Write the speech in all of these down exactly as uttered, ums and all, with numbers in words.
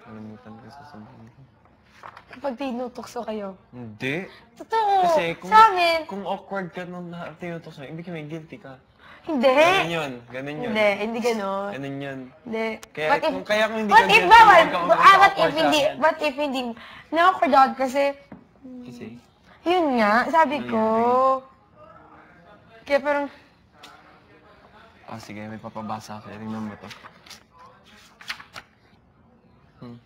Kalimutan ko sasabihin ko. Kapag tinutokso kayo. Hindi. Totoo. Kasi kung, sa amin. kung awkward ka nung na- tinutokso, ibig sabihin guilty ka. Hindi. Ganun yun. Ganun yun. Hindi, hindi ganon. Ganun yun. Hindi. Kaya What if, kung, kaya kung hindi what ka if guilty, bawal? huwag ka Ah, what if mag-awkward sa hindi? akin. What if hindi? Na-awkward ako kasi, Kasi, yun nga, sabi Ano ko. Kaya parang, ah sige, may papabasa ako. Tingnan mo to. Hmm.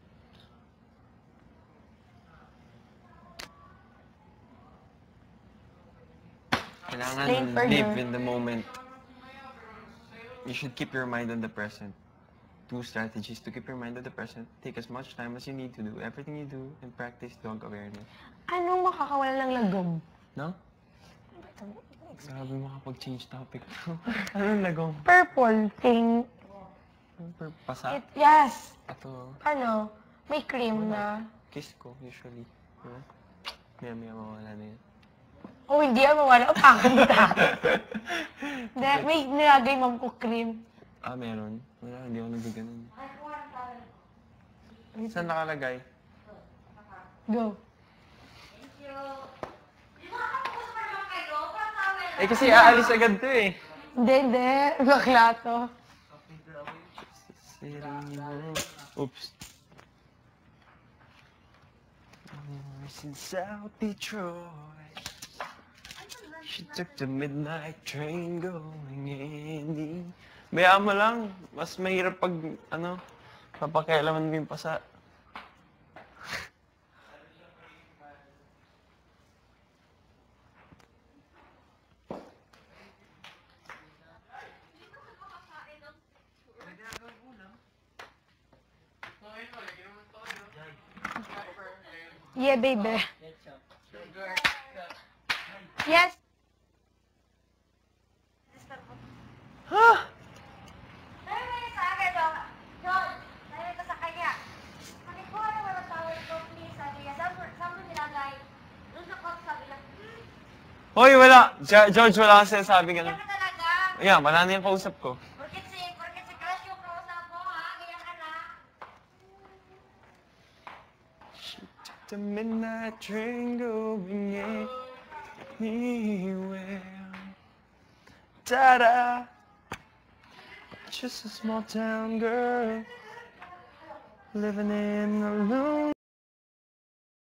Kailangan Explain further. live in the moment. You should keep your mind on the present. Two strategies to keep your mind on the present. Take as much time as you need to do everything you do and practice dog awareness. anong makakawala ng lagom? No? Grabe makapag-change topic. Anong lagong? Purple thing. Pasa? It, yes. Ato, Ano? May cream na. kiss ko usually. Diba? Maya maya mawala na yan. Oh, hindi ah, mawala. O, pangit ka. Hindi, may nilagay mom ko cream. Ah, meron? Wala, hindi ako nagaganon. Saan nakalagay? Go. Eh kasi aalis agad to eh. Hindi, hindi. Bakla to. Oops. In South Detroit, she took the midnight train going any. Bayaan mo lang, mas mahirap pag, ano, papakialaman mo yung pasa. Yeah, baby. Yes. Ha? Sabi mo yun sa akin, John. John, sabi ko sa kanya, pakikuha na walang tawag ko, please. Sabi niya, saan mo saan mo nilagay? Doon sa coat, sabi niya, hmm, Hoy, wala. Jo- George, wala kasi sabi kaya ganun. ka talaga. Yeah, wala na yung kausap ko. Porkit si, porkit si crush yung kausap mo, ha? Kaya ka na. The midnight train going anywhere. Ta-da! Just a small town girl living in a lone